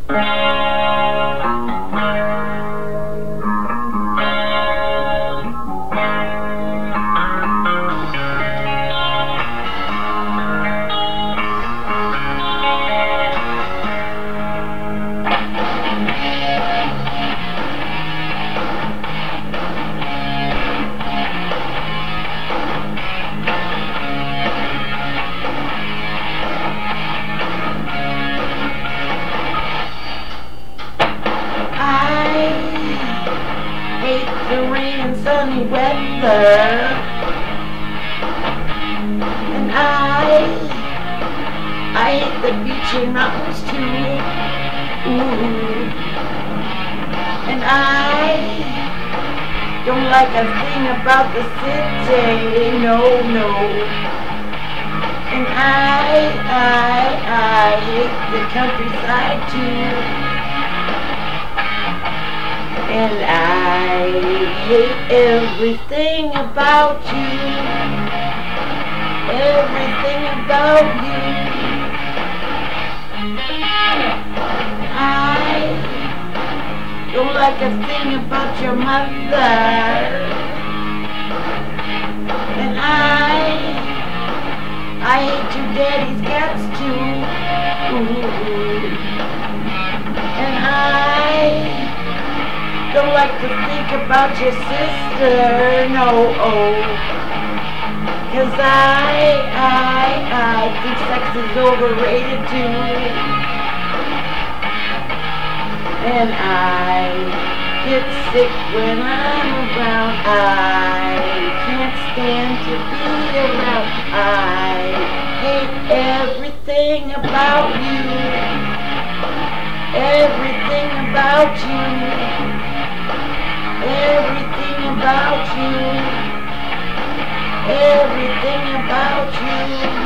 The rain and sunny weather, and I hate the beach and mountains too. Ooh. And I don't like a thing about the city, no, no. And I hate the countryside too. And I hate everything about you, everything about you. I don't like a thing about your mother. And I hate your daddy's cats too. Ooh. And I don't like to think about your sister, no, oh. 'Cause I think sex is overrated too. And I get sick when I'm around. I can't stand to be around. I hate everything about you. Everything about you. Everything about you. Everything about you.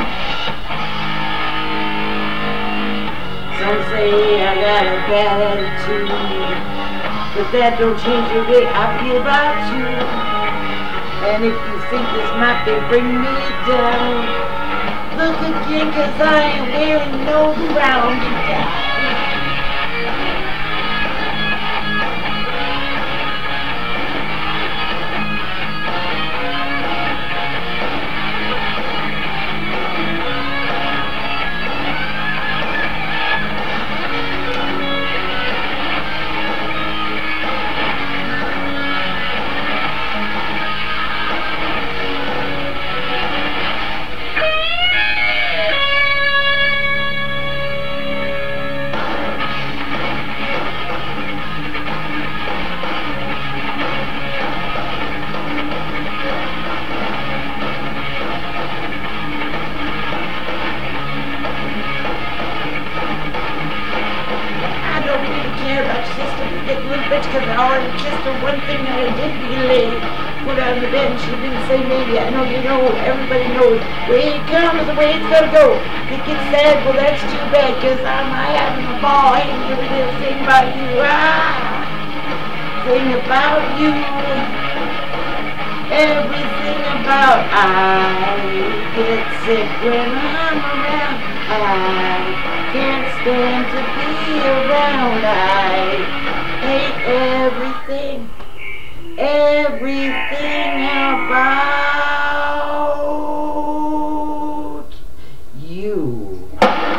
Some say I got a bad attitude, but that don't change the way I feel about you. And if you think this might be bringing me down, look again, 'cause I ain't wearing no rounding down. Because I already kissed her. One thing that I did really put her on the bed and she didn't say maybe. I know you know, everybody knows. Way it comes, the way it's gonna go. If it gets sad, well that's too bad, because I'm having a ball. I ain't every little thing about you. Thing about you. Everything about I get sick when I'm around. I can't stand to be around. I hate everything, everything about you.